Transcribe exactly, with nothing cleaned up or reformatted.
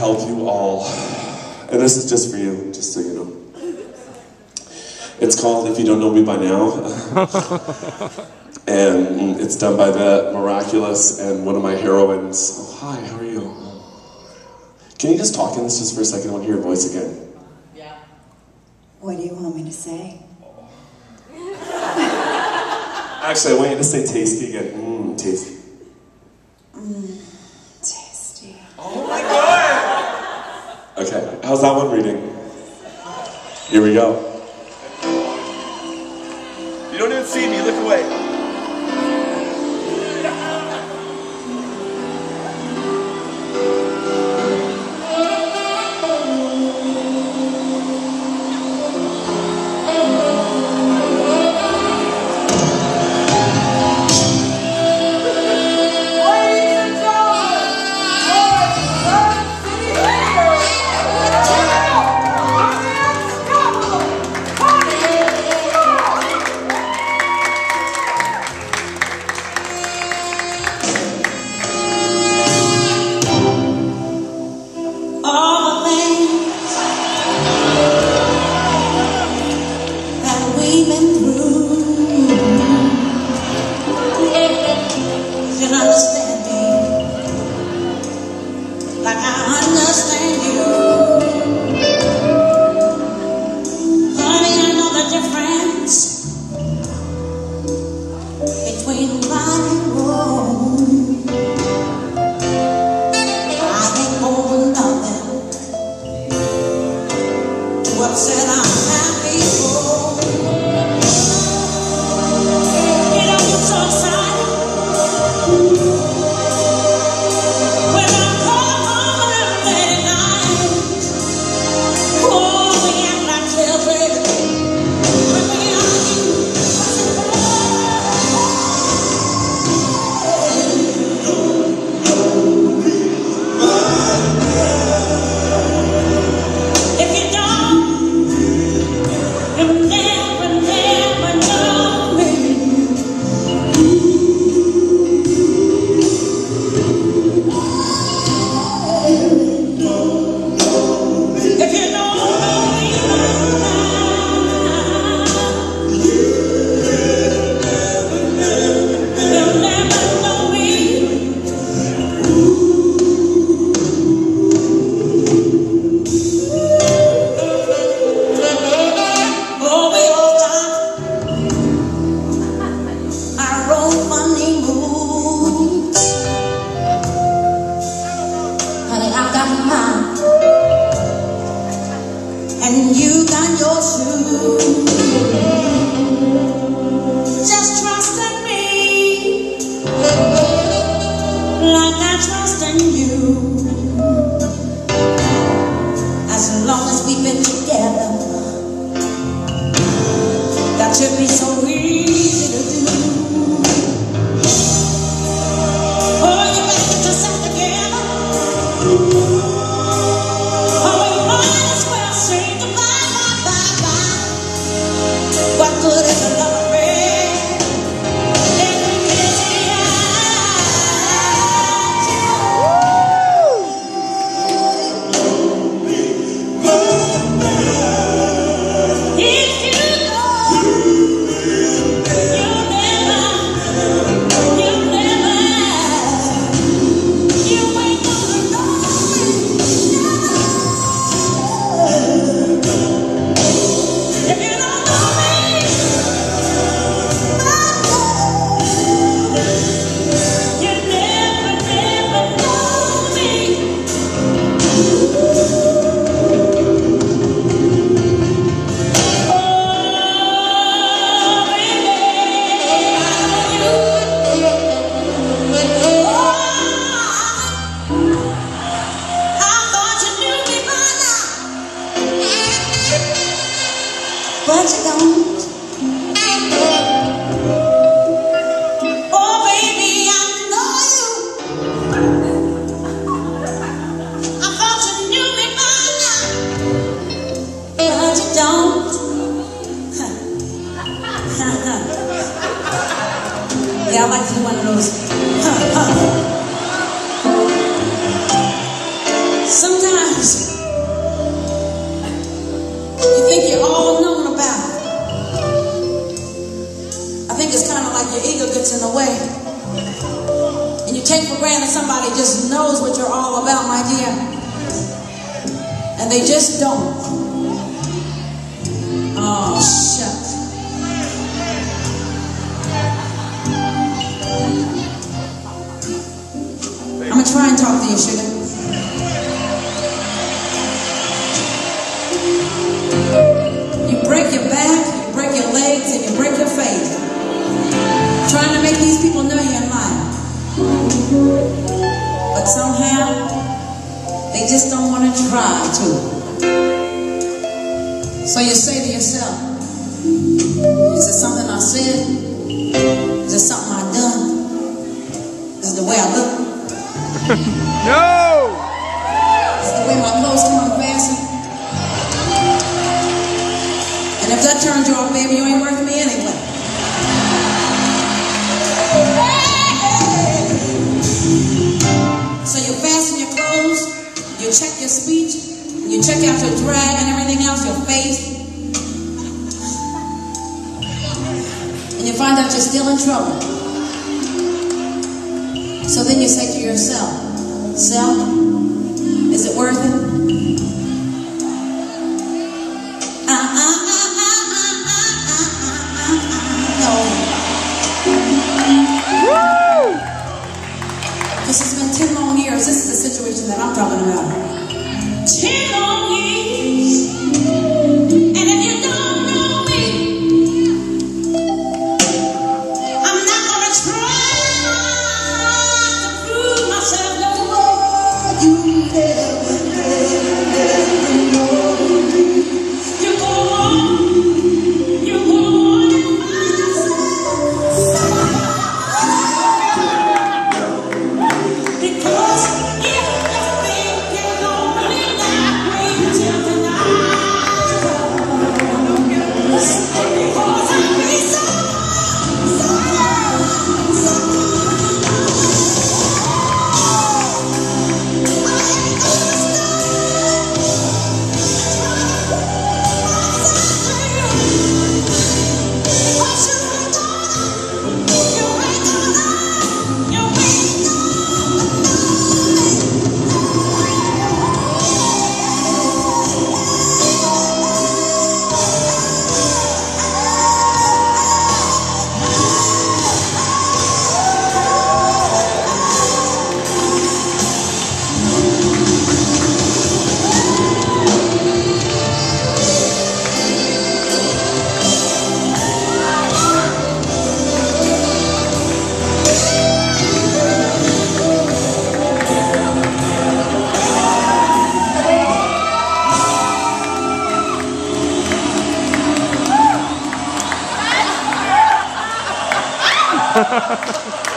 help you all. And this is just for you, just so you know. It's called If You Don't Know Me By Now. And it's done by the Miraculous and one of my heroines. Oh, hi, how are you? Can you just talk in this just for a second? I want to hear your voice again. Yeah. What do you want me to say? Actually, I want you to say tasty again. Mmm, tasty. Mmm, tasty. Oh my god! Okay, how's that one reading? Here we go. You don't even see me, look away. And you got your shoes. Just trust in me, like I trust in you. As long as we've been together, that should be so easy to do. Oh, you better get yourself together. Oh, you might as well say goodbye, bye, bye, bye. What good is a love affair if we can't see eye to eye? If you go, you'll never, you'll never, you ain't gonna know me. If you don't know me, you never, never know me. Oh, baby, I know you. Oh, I thought you knew me by now, but you don't. Oh, baby, I know you. I thought you knew me by now, but you don't. Yeah, I like to do one of those. Sometimes sometimes you think you're all known about it. I think it's kind of like your ego gets in the way. And you take for granted somebody just knows what you're all about, my dear. And they just don't. Oh, shucks. I'm gonna try and talk to you, sugar. You break your back, you break your legs, and you break your face. Trying to make these people know you're in life. But somehow, they just don't want to try to. So you say to yourself, is it something I said? Is it something I done? Is it the way I look? No! Is it the way my clothes come unfastened? And if that turns you off, baby, you ain't worth me anyway. So you fasten your clothes, you check your speech, you check out your drag and everything else, your face, and you find out you're still in trouble. So then you say to yourself, self, is it worth it? Uh, uh, uh, uh, uh, uh, uh, uh, uh, no. This has been ten long years. This is the situation that I'm talking about. Ten long years. And if you don't know me, I'm not gonna try to prove myself no more. You never, never, never know me. You go on, you go on and find yourself. Because if you think you're lonely that way till tonight comes, because I'll be so, so, so Ha ha ha.